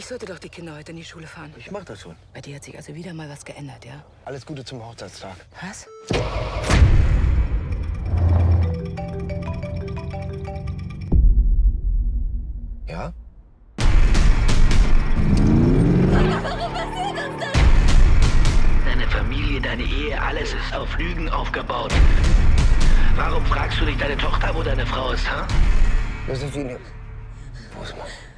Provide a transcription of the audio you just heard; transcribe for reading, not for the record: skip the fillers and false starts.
sollte doch die Kinder heute in die Schule fahren. Ich mach das schon. Bei dir hat sich also wieder mal was geändert, ja? Alles Gute zum Hochzeitstag. Was? Ja? Warum passiert uns das? Deine Familie, deine Ehe, alles ist auf Lügen aufgebaut. Warum fragst du nicht deine Tochter, wo deine Frau ist, ha? Josephine, wo ist Mann?